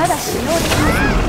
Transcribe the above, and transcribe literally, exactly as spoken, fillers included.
まだ使用できません。